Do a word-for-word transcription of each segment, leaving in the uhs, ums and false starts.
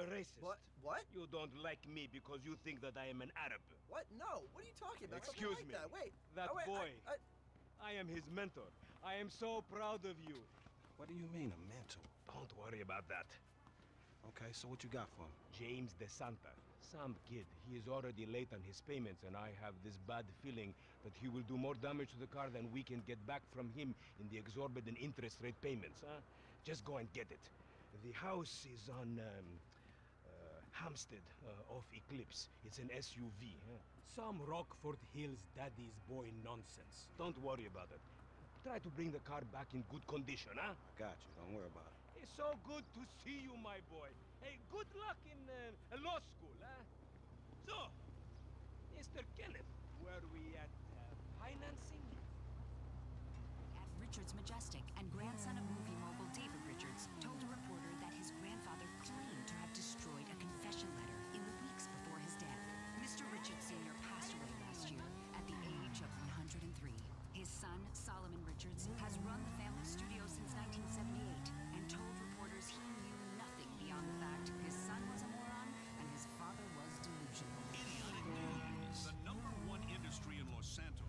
racist. What? What? You don't like me because you think that I am an Arab. What? No. What are you talking about? Excuse Something me. like that. Wait. That oh, wait, boy. I, I... I am his mentor. I am so proud of you. What do you mean, a mentor? Don't worry about that. Okay, so what you got for him? James DeSanta. Some kid. He is already late on his payments, and I have this bad feeling that he will do more damage to the car than we can get back from him in the exorbitant interest rate payments, huh? Just go and get it. The house is on, um, uh, Hampstead, uh, off Eclipse. It's an S U V, huh? Some Rockford Hills daddy's boy nonsense. Don't worry about it. Try to bring the car back in good condition, huh? I got you, don't worry about it. It's so good to see you, my boy. Hey, good luck in uh, law school, huh? So, Mister Kenneth, were we at uh, financing? At Richards Majestic, and grandson of movie mogul David Richards told a reporter that his grandfather claimed to have destroyed a confession letter in the weeks before his death. Mister Richards Senior passed away last year at the age of one hundred and three. His son, Solomon Richards, has run the family studio since nineteen seventy-eight and told reporters he knew nothing beyond the fact his son was a moron and his father was delusional. Idiotic News, the number one industry in Los Santos.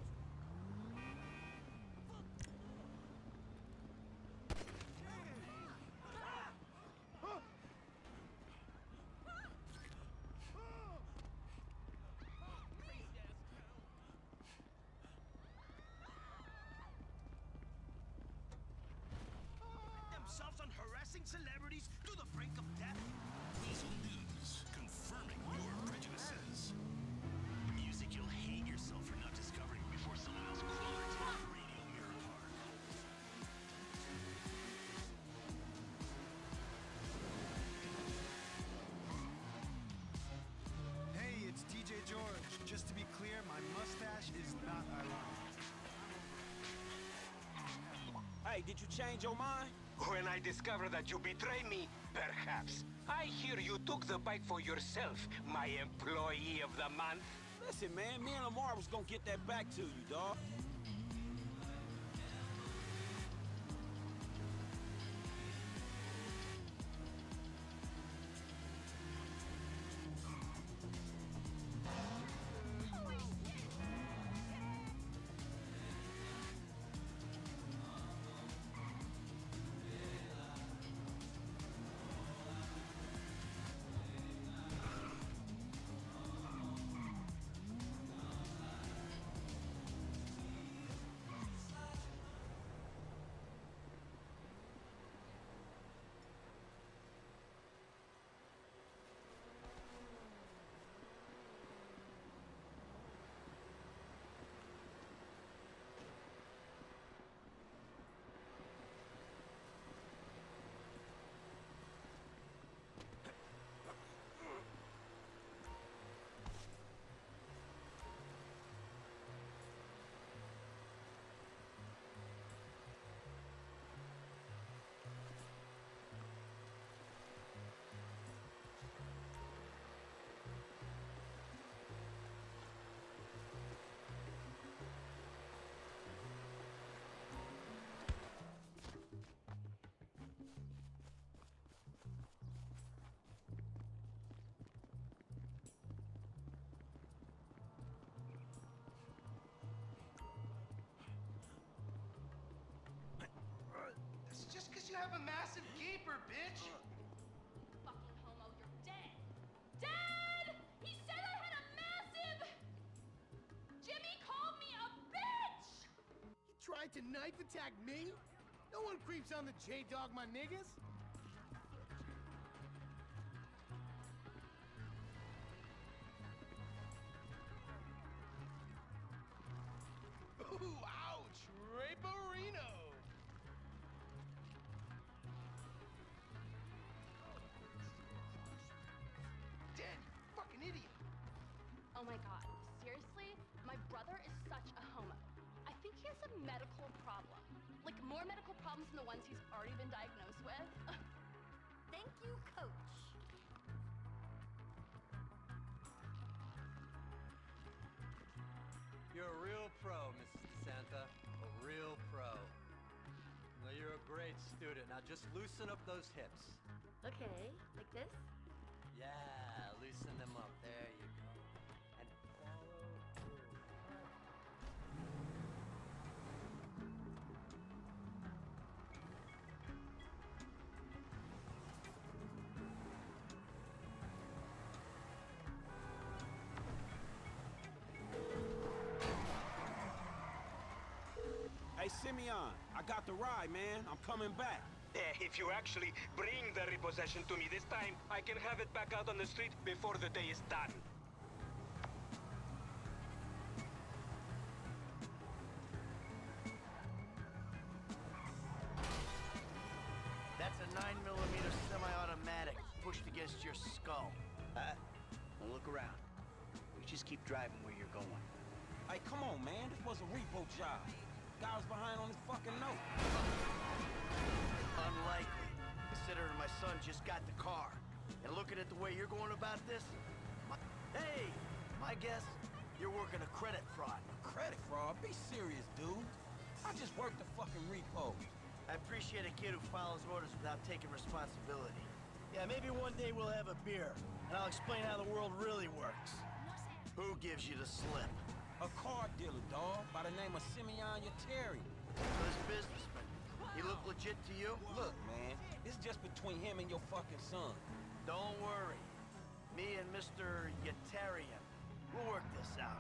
Themselves on harassing celebrities to the brink of death. Weasel News, confirming your prejudices. Music you'll hate yourself for not discovering before someone else quoted it. Radio Mirror Park. Hey, it's D J George. Just to be clear, my mustache is not ironic. Hey, did you change your mind? When I discover that you betray me, perhaps. I hear you took the bike for yourself, my employee of the month. Listen, man, me and Lamar was gonna get that back to you, dawg. It's just because you have a massive gaper, bitch. Fucking homo, you're dead. Dad! He said I had a massive... Jimmy called me a bitch! He tried to knife attack me? No one creeps on the J-Dog, my niggas. Ooh, ouch! Raperino! Dead, you fucking idiot! Oh my god, seriously? My brother is such a homo. I think he has a medical problem. Like, more medical problems than the ones he's already been diagnosed with. Thank you, Coach. You're a real pro, Missus DeSanta. A real pro. Well, you're a great student. Now just loosen up those hips. Okay, like this? Yeah, loosen them up. There you go. And follow through. Hey, Simeon, I got the ride, man. I'm coming back. Eh, if you actually bring the repossession to me this time, I can have it back out on the street before the day is done. That's a nine millimeter semi-automatic pushed against your skull. Uh, now look around. You just keep driving where you're going. Hey, come on, man. This was a repo job. Guy was behind on his fucking note. Unlikely, considering my son just got the car. And looking at the way you're going about this, my... Hey, my guess, you're working a credit fraud. Credit fraud? Be serious, dude. I just worked the fucking repo. I appreciate a kid who follows orders without taking responsibility. Yeah, maybe one day we'll have a beer, and I'll explain how the world really works. Who gives you the slip? A car dealer, dawg, by the name of Simeon Yetarian. So this businessman, he look legit to you? Look, man, it's just between him and your fucking son. Don't worry. Me and Mister Yetarian, we'll work this out.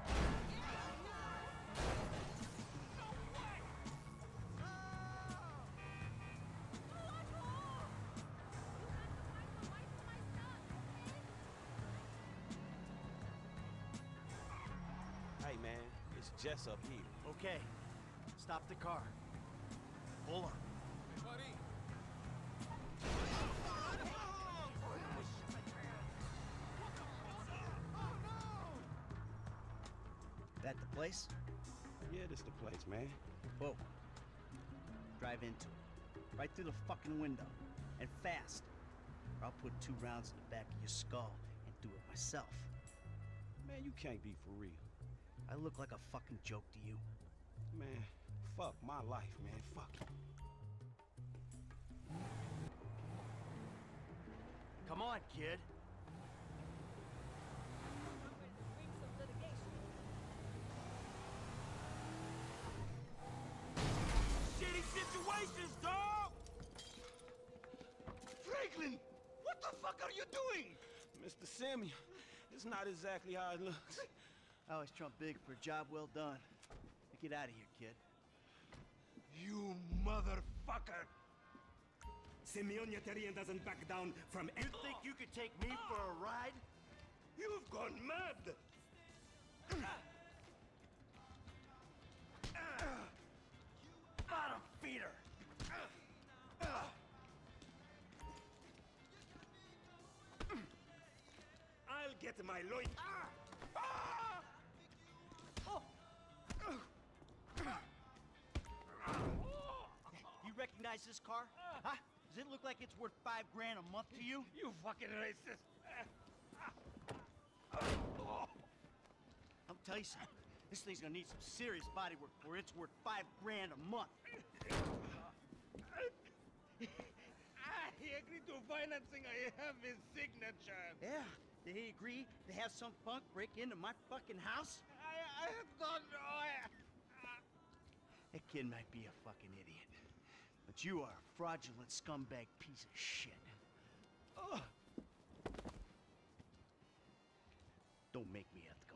Hey, man, it's Jess up here. Okay, stop the car. Hold on. Buddy. That the place? Yeah, this the place, man. Whoa. Drive into it. Right through the fucking window. And fast. Or I'll put two rounds in the back of your skull and do it myself. Man, you can't be for real. I look like a fucking joke to you. Man, fuck my life, man. Fuck it. Come on, kid. Shitty situations, dawg! Franklin! What the fuck are you doing? Mister Simeon, it's not exactly how it looks. I always trump big for a job well done. Now get out of here, kid. You motherfucker! Simeon Yetarian doesn't back down from... You think you could take me for a ride? You've gone mad! Bottom feeder! I'll get my lawyer... You recognize this car? Huh? Does it look like it's worth five grand a month to you? You fucking racist! I'll tell you something. This thing's gonna need some serious body work for it's worth five grand a month. He agreed to financing. I have his signature. Yeah, did he agree to have some punk break into my fucking house? I, I don't know. I... That kid might be a fucking idiot, but you are a fraudulent scumbag piece of shit. Ugh. Don't make me have to